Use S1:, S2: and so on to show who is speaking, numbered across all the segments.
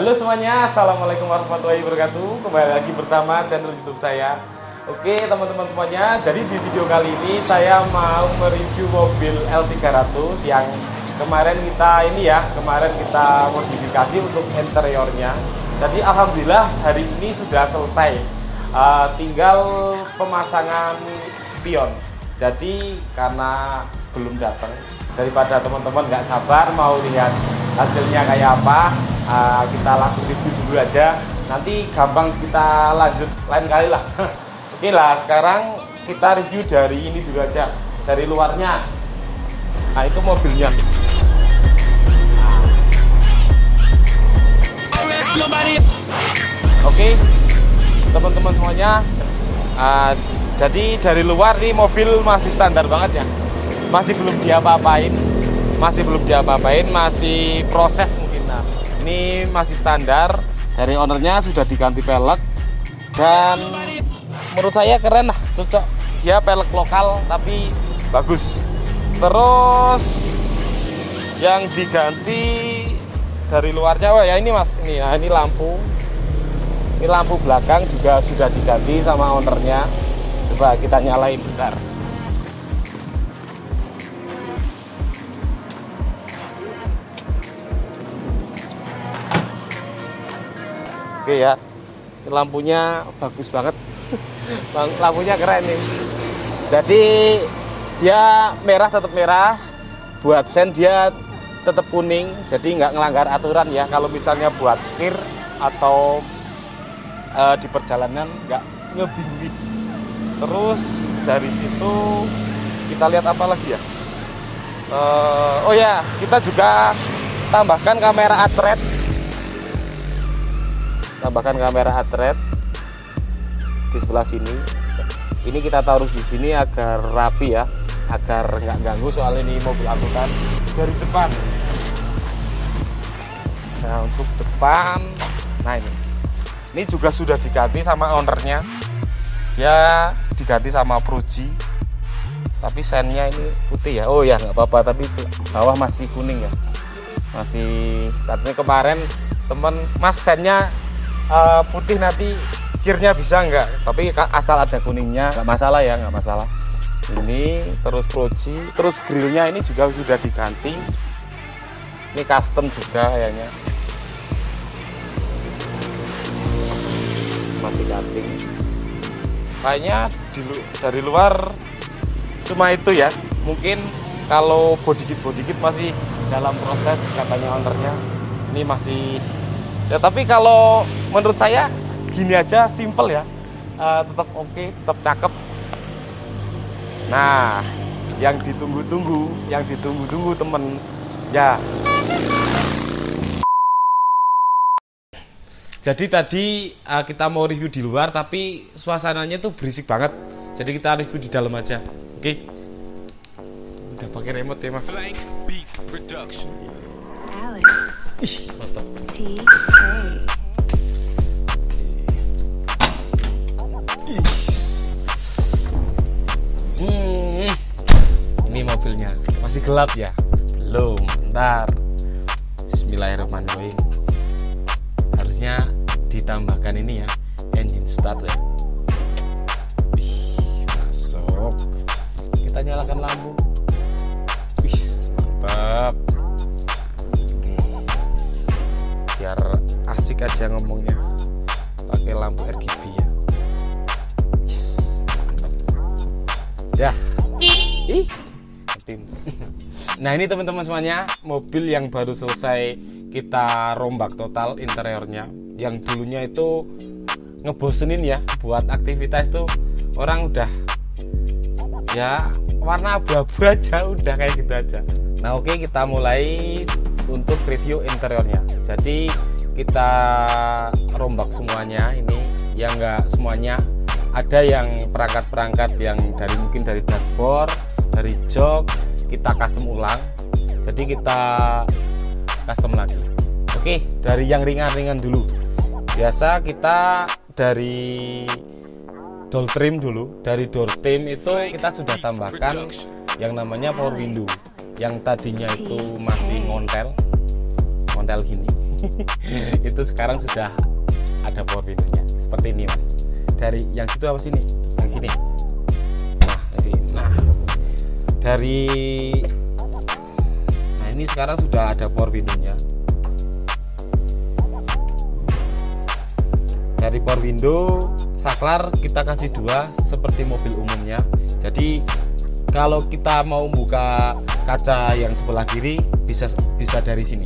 S1: Halo semuanya, assalamualaikum warahmatullahi wabarakatuh. Kembali lagi bersama channel YouTube saya. Oke teman-teman semuanya, jadi di video kali ini saya mau mereview mobil L300 yang kemarin kita modifikasi untuk interiornya. Jadi alhamdulillah hari ini sudah selesai, tinggal pemasangan spion. Jadi karena belum datang, daripada teman-teman nggak sabar mau lihat hasilnya kayak apa, kita langsung review dulu aja, nanti gampang kita lanjut lain kali lah. Oke lah, sekarang kita review dari ini dulu aja, dari luarnya. Nah itu mobilnya. Oke teman-teman semuanya, jadi dari luar nih mobil masih standar banget ya, masih belum diapa-apain, masih proses mungkin. Nah ini masih standar, dari ownernya sudah diganti pelek dan menurut saya keren lah, cocok ya, pelek lokal tapi bagus. Terus yang diganti dari luarnya, wah ya ini mas, ini lampu belakang juga sudah diganti sama ownernya. Coba kita nyalain bentar. Oke ya, lampunya bagus banget. Lampunya keren nih. Jadi dia merah, tetap merah. Buat sen dia tetap kuning, jadi nggak ngelanggar aturan ya. Kalau misalnya buat kir atau di perjalanan nggak ngebingwi. Terus dari situ kita lihat apa lagi ya? Oh ya, kita juga tambahkan kamera atret di sebelah sini. Ini kita taruh di sini agar rapi ya, agar nggak ganggu, soal ini mobil angkutan. Dari depan, nah untuk depan, nah ini juga sudah diganti sama ownernya, ya diganti sama Proji, tapi sennya ini putih ya. Oh ya nggak apa-apa, tapi bawah masih kuning ya, masih. Katanya kemarin temen, mas sennya putih nanti kirnya bisa enggak, tapi asal ada kuningnya nggak masalah ya, nggak masalah. Ini terus Proji, terus grillnya ini juga sudah diganti, ini custom juga kayaknya, masih ganti kayaknya. Dari luar cuma itu ya, mungkin kalau body kit masih dalam proses katanya ownernya, ini masih ya. Tapi kalau menurut saya gini aja, simple ya, tetap oke, tetap cakep. Nah yang ditunggu-tunggu temen ya. Jadi tadi kita mau review di luar, tapi suasananya tuh berisik banget, jadi kita review di dalam aja. Oke, udah pakai remote ya mas. Ih, mantap. Ini mobilnya masih gelap ya, belum, bentar. Bismillahirrahmanirrahim. Harusnya ditambahkan ini ya, engine start ya. Masuk, kita nyalakan lampu. Mantap. Biar asik aja ngomongnya, pakai lampu RGB ya. Ya, nah ini teman-teman semuanya, mobil yang baru selesai kita rombak total interiornya. Yang dulunya itu ngebosenin ya, buat aktivitas tuh orang udah ya warna abu-abu aja, udah kayak gitu aja. Nah oke, kita mulai untuk review interiornya. Jadi kita rombak semuanya ini, ya nggak semuanya, ada yang perangkat-perangkat yang mungkin dari dashboard, dari jok, kita custom ulang. Jadi kita custom lagi. Oke, dari yang ringan-ringan dulu. Biasa kita dari door trim dulu. Dari door trim itu kita sudah tambahkan yang namanya power window, yang tadinya itu masih ngontel gini. Itu sekarang sudah ada power window-nya seperti ini mas. Dari yang situ apa sini? Yang sini. Nah, dari ini sekarang sudah ada power window-nya. Dari power window saklar kita kasih 2 seperti mobil umumnya. Jadi kalau kita mau buka kaca yang sebelah kiri bisa dari sini.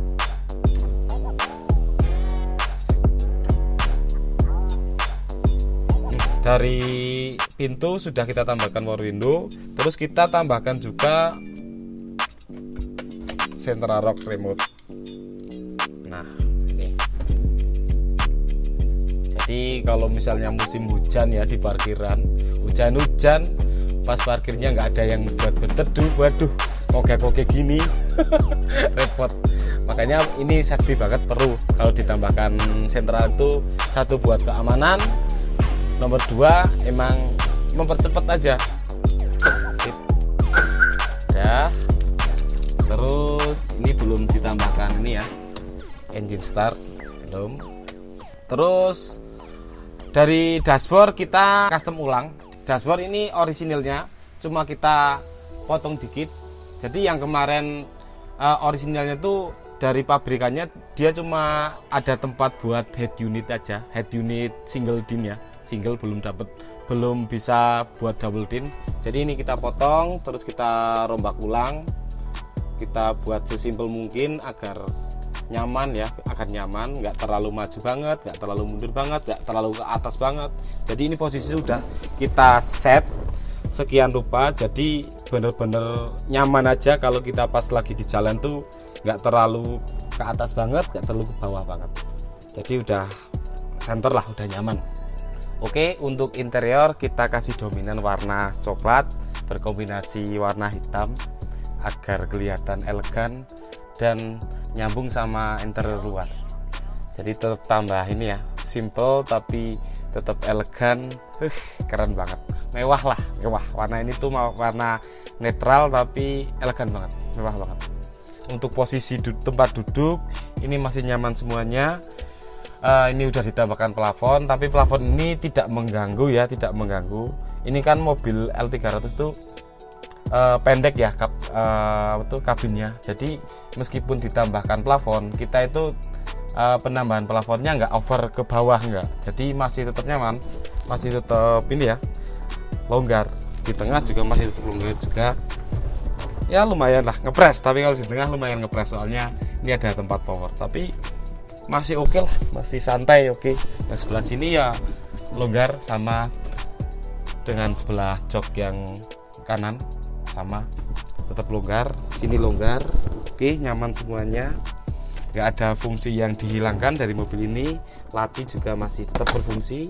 S1: Dari pintu sudah kita tambahkan power window, terus kita tambahkan juga central lock remote. Nah, ini. Jadi kalau misalnya musim hujan ya di parkiran, hujan-hujan pas parkirnya nggak ada yang buat berteduh, waduh, kogek-kogek gini, repot. Makanya ini safety banget, perlu kalau ditambahkan sentral itu, satu buat keamanan, nomor 2 emang mempercepat aja. Sip. Ya. Terus ini belum ditambahkan ini ya, engine start belum. Terus dari dashboard kita custom ulang. Dashboard ini orisinilnya, cuma kita potong dikit. Jadi yang kemarin orisinalnya tuh dari pabrikannya dia cuma ada tempat buat head unit aja, head unit single din ya, single belum bisa buat double din. Jadi ini kita potong, terus kita rombak ulang, kita buat sesimpel mungkin agar nyaman ya, agar nyaman, nggak terlalu maju banget, nggak terlalu mundur banget, nggak terlalu ke atas banget. Jadi ini posisi sudah kita set sekian rupa, jadi bener-bener nyaman aja. Kalau kita pas lagi di jalan tuh nggak terlalu ke atas banget, nggak terlalu ke bawah banget. Jadi udah center lah, udah nyaman. Oke, untuk interior kita kasih dominan warna coklat berkombinasi warna hitam agar kelihatan elegan dan nyambung sama interior luar. Jadi tetap tambah ini ya, simple tapi tetap elegan. Keren banget, mewah lah, mewah. Warna ini tuh warna netral tapi elegan banget, mewah banget. Untuk posisi tempat duduk ini masih nyaman semuanya. Ini udah ditambahkan plafon, tapi plafon ini tidak mengganggu ya, tidak mengganggu. Ini kan mobil L300 tuh pendek ya kabinnya. Jadi meskipun ditambahkan plafon, kita itu penambahan plafonnya nggak over ke bawah, nggak. Jadi masih tetap nyaman, masih tetap ini ya, longgar. Di tengah juga masih tetap longgar juga. Ya lumayan lah ngepres, tapi kalau di tengah lumayan ngepres soalnya ini ada tempat power. Tapi masih oke lah, masih santai oke. Nah sebelah sini ya longgar, sama dengan sebelah jok yang kanan sama tetap longgar, sini longgar. Oke, nyaman semuanya, nggak ada fungsi yang dihilangkan dari mobil ini. Laci juga masih tetap berfungsi,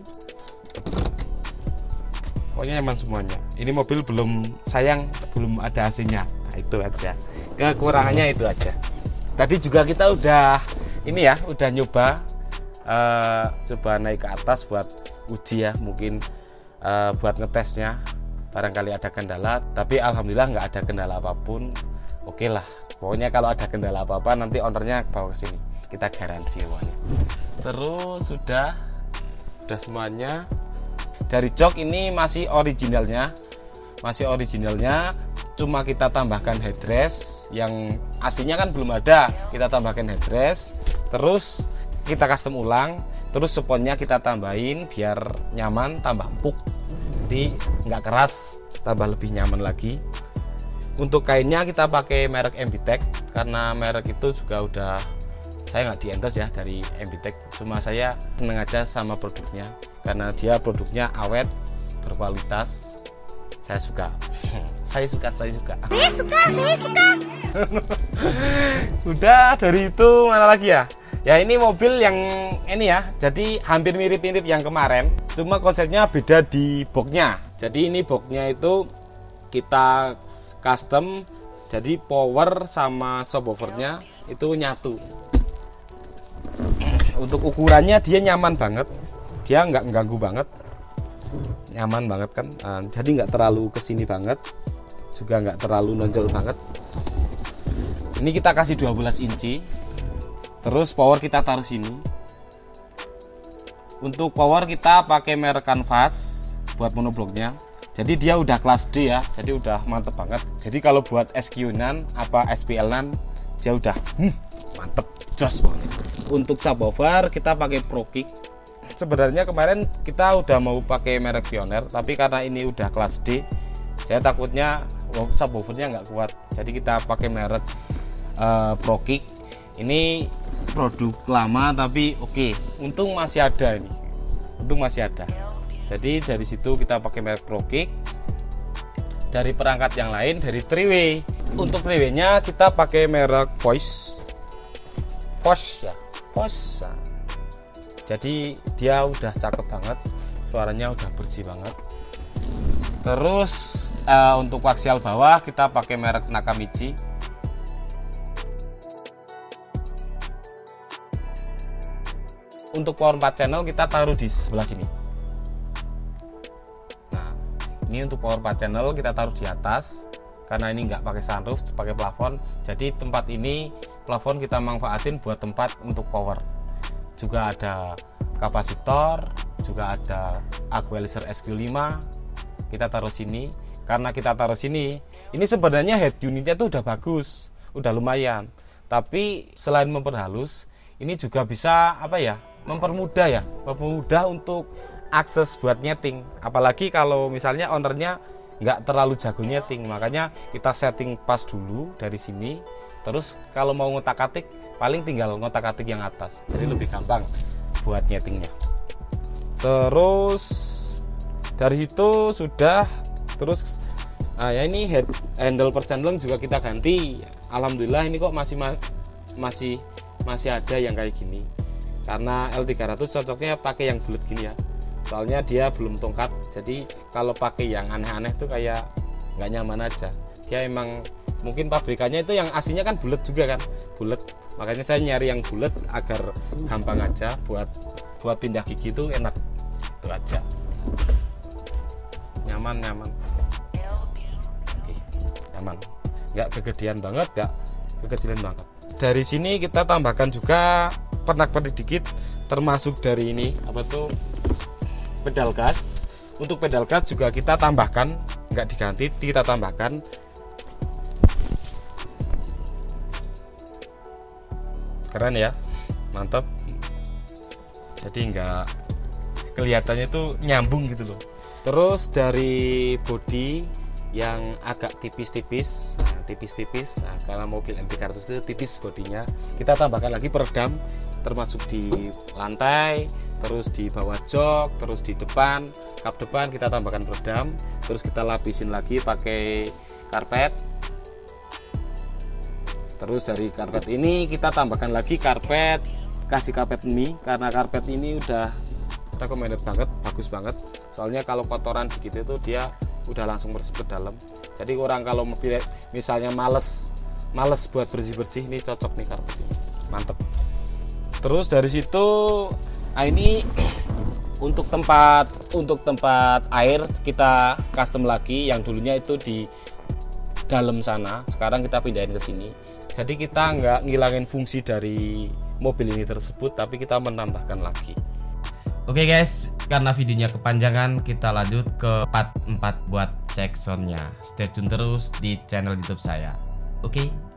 S1: pokoknya nyaman semuanya. Ini mobil belum ada AC-nya, nah, itu aja kekurangannya, itu aja. Tadi juga kita udah ini ya, udah nyoba coba naik ke atas buat uji ya, mungkin buat ngetesnya barangkali ada kendala, tapi alhamdulillah nggak ada kendala apapun. Oke lah, pokoknya kalau ada kendala apa-apa nanti ownernya bawa ke sini, kita garansi pokoknya. Terus sudah semuanya. Dari jok ini masih originalnya, cuma kita tambahkan headrest yang aslinya kan belum ada, kita tambahkan headrest, terus kita custom ulang, terus sponnya kita tambahin biar nyaman, tambah empuk, jadi nggak keras, tambah lebih nyaman lagi. Untuk kainnya kita pakai merek MBTech, karena merek itu juga udah saya nggak di-endorse ya dari MBTech, cuma saya seneng aja sama produknya karena dia produknya awet, berkualitas. Saya suka. Udah, dari itu mana lagi ya? Ya ini mobil yang ini ya, jadi hampir mirip-mirip yang kemarin, cuma konsepnya beda di boxnya. Jadi ini boxnya itu kita custom, jadi power sama subwoofernya itu nyatu. Untuk ukurannya dia nyaman banget, dia nggak mengganggu banget, nyaman banget kan. Jadi nggak terlalu kesini banget, juga nggak terlalu nonjol banget. Ini kita kasih 12 inci Terus power kita taruh sini. Untuk power kita pakai merek Canvas buat monobloknya. Jadi dia udah kelas D ya, jadi udah mantep banget. Jadi kalau buat SQ-nan apa SPL-nan dia udah mantep, jos banget. Untuk subwoofer kita pakai ProKick. Sebenarnya kemarin kita udah mau pakai merek Pioneer, tapi karena ini udah kelas D, saya takutnya subwoofernya nggak kuat. Jadi kita pakai merek ProKick. Ini produk lama tapi oke, untung masih ada ini. Untung masih ada. Jadi dari situ kita pakai merek ProKick. Dari perangkat yang lain dari 3W. Untuk 3W-nya kita pakai merek Voice ya, Voice. Jadi dia udah cakep banget, suaranya udah bersih banget. Terus untuk koaksial bawah kita pakai merek Nakamichi. Untuk power 4 channel kita taruh di sebelah sini. Nah, ini untuk power 4 channel kita taruh di atas karena ini nggak pakai sunroof, pakai plafon. Jadi tempat ini plafon kita manfaatin buat tempat untuk power. Juga ada kapasitor, juga ada equalizer SQ5. Kita taruh sini. Karena kita taruh sini, ini sebenarnya head unitnya tuh udah bagus, udah lumayan. Tapi selain memperhalus, ini juga bisa apa ya? Mempermudah untuk akses buat nyeting. Apalagi kalau misalnya ownernya nggak terlalu jago nyeting, makanya kita setting pas dulu dari sini. Terus kalau mau ngotak-atik, paling tinggal ngotak-atik yang atas, jadi lebih gampang buat nyetingnya. Terus dari itu sudah. Terus ya ini handle persendling juga kita ganti. Alhamdulillah ini kok masih ada yang kayak gini. Karena L300 cocoknya pakai yang bulat gini ya, soalnya dia belum tongkat. Jadi kalau pakai yang aneh-aneh tuh kayak nggak nyaman aja. Dia emang mungkin pabrikannya itu yang aslinya kan bulat juga kan, bulat. Makanya saya nyari yang bulat agar gampang aja buat pindah gigi itu enak. Itu aja, nyaman. Oke, nyaman, nggak kegedean banget, nggak kekecilan banget. Dari sini kita tambahkan juga pernak-pernik dikit, termasuk dari ini apa tuh, pedal gas. Untuk pedal gas juga kita tambahkan, nggak diganti, kita tambahkan. Keren ya, mantap. Jadi nggak kelihatannya itu nyambung gitu loh. Terus dari bodi yang agak tipis-tipis, nah, karena mobil L300 itu tipis bodinya, kita tambahkan lagi peredam, termasuk di lantai, terus di bawah jok, terus di depan, kap depan kita tambahkan peredam. Terus kita lapisin lagi pakai karpet. Terus dari karpet ini kita tambahkan lagi karpet, kasih karpet mie, karena karpet ini udah recommended banget, bagus banget. Soalnya kalau kotoran dikit itu dia udah langsung meresap ke dalam. Jadi orang kalau misalnya males buat bersih-bersih, ini cocok nih karpet ini, mantep. Terus dari situ ini untuk tempat air kita custom lagi, yang dulunya itu di dalam sana, sekarang kita pindahin ke sini. Jadi kita nggak ngilangin fungsi dari mobil ini tersebut, tapi kita menambahkan lagi. Oke guys, karena videonya kepanjangan, kita lanjut ke part 4 buat cek soundnya. Stay tune terus di channel YouTube saya. Oke.